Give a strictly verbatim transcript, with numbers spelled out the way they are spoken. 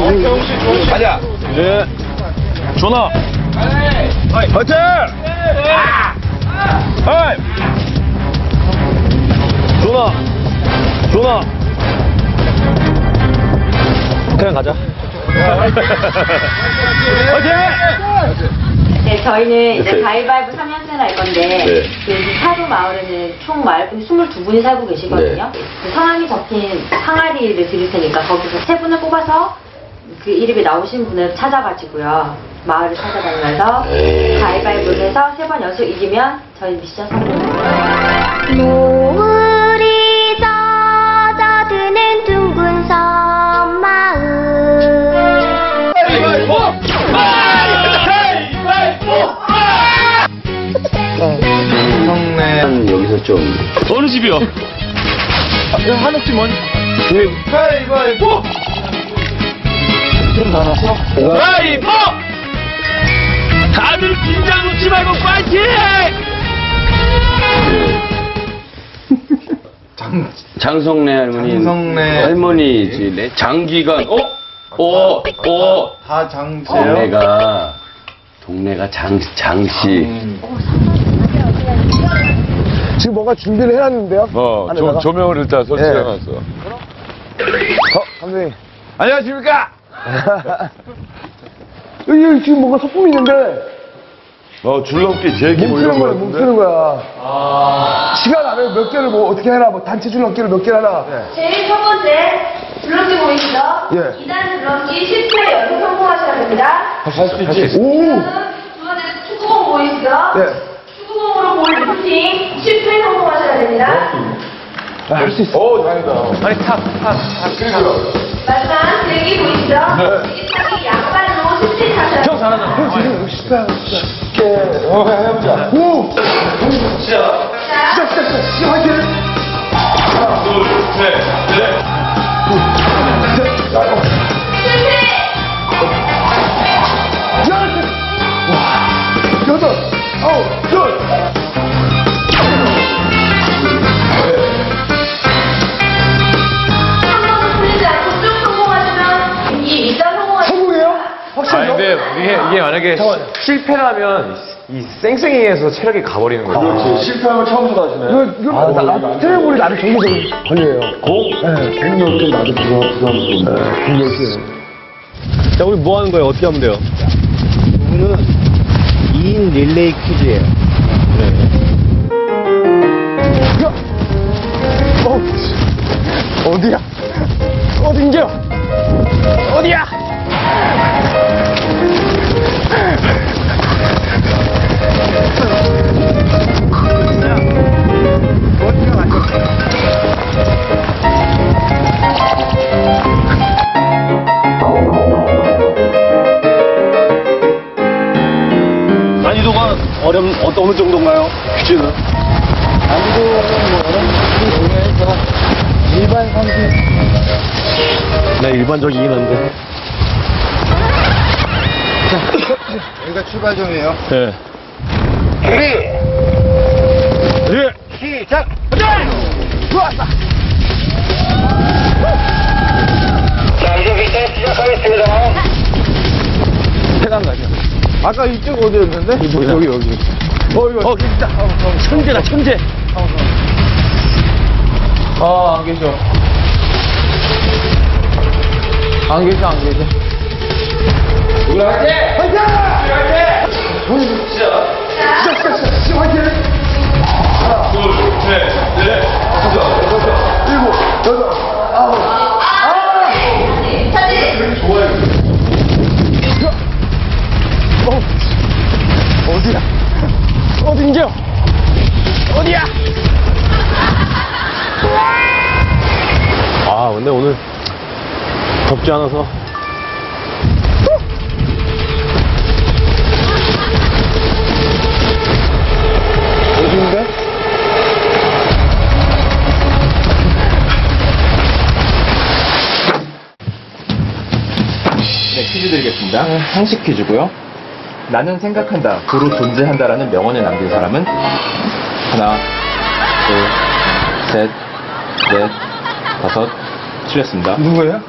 가자. 네. 전화. 화이팅! 하이! 전화. 전화. 그냥 가자. 화이팅! 네, 저희는 이제 가위바위보 삼 연승을 할 건데, 네. 그 사도 마을에는 총 마을분이 스물두 분이 살고 계시거든요. 네. 그 성함이 적힌 항아리를 드릴 테니까 거기서 세 분을 뽑아서 그 이름이 나오신 분을 찾아가지고요. 마을을 찾아다니면서 에이. 가위바위보를 해서 세 번 연속 이기면 저희 미션 성공입니다. 노을이 젖어드는 둥근 섬 마을 가위바위보! 성내. 난 여기서 좀. 어느 집이요? 한옥집 먼저. 가위바위보! 좀 나눠서. 가위바위보! 다들 긴장 놓지 말고 파이팅! 장, 장성래 할머니. 장성래. 할머니지. 네. 장기간. 어? 어? 어? 다 장세요? 동네가, 동네가 장, 장씨. 지금 뭔가 준비를 해놨는데요? 어, 조, 안에다가? 조명을 일단 설치해놨어. 어, 감독님. 안녕하십니까? 여기 지금 뭔가 소품이 있는데, 어, 줄넘기, 제기 뭐 못 이런 쓰는 거 거야, 못 같은데? 쓰는 거야. 시간 안에 몇 개를 뭐 어떻게 해라, 뭐 단체 줄넘기를 몇 개를 하나. 제일 첫 번째 줄넘기 보이시죠? 예. 이 단 줄넘기 십 회 연속 성공하셔야 됩니다. 할 수 있지. 오! 두 번째 축구공 보이시죠? 예. 축구공으로 볼 리프팅 십 회 성공하셔야 됩니다. 할 수 있어. 오, 다행이다. 아니, 탑, 탑, 탑. 그리고요. 마지막 들기 보이시죠? 들기 타기 양발로 십 회 타셔야 됩니다. 잘하잖아. 지금 십회 쉽게. 어, 해보자. 오! 시작. 시작, 시작, 시작. 시작, 화이팅! 하나, 둘, 셋, 넷. 열! 여덟! 아홉! 열! 한 번도 틀리지 않고 쭉 성공하시면 이 일단 성공하시면 성공이에요? 아 확실해요? 근데 이게, 이게 만약에 시- 실패라면 이 쌩쌩이에서 체력이 가버리는 거죠. 그렇지. 실패하면 처음부터 하시네. 이거, 이거, 나, 나, 트레볼이 나를 경제적인 권리예요. 공? 네, 공력 좀 나도 부담, 부담스러워. 네, 공력이요. 자, 우리 뭐 하는 거예요? 어떻게 하면 돼요? 이거는 이 인 릴레이 퀴즈예요. 야! 어, 어디야? 어딘겨? 어디야? 난이도가 어렵, 어, 어느 정도인가요? 퀴즈는? 난이도는 뭐 어른들이 동네에서 일반 상식 네, 일반적이긴 한데. 여기가 출발점이에요. 네. 준비 예. 시작. 좋았다! 자 이제부터 시작하겠습니다. 태강 가자. 아까 이쪽 어디였는데? 여기, 여기. 어, 이거. 어, 진짜. 천재다, 천재. 아, 안 계셔. 안 계셔, 안 계셔. 우리 화이팅! 화이팅! 화이팅! 시작! 시작, 시작, 시작, 시작, 화이팅! 하나, 둘, 셋, 넷, 다섯, 여섯, 일곱, 여덟, 아홉. 아! 사진! 어, 어디야? 어딘겨? 어디야? 아, 근데 오늘 덥지 않아서. 어딘데? 네, 퀴즈 드리겠습니다. 상식 퀴즈고요. 나는 생각한다, 구로 존재한다라는 명언을 남긴 사람은 하나, 둘, 셋, 넷, 다섯, 틀렸습니다. 누구예요?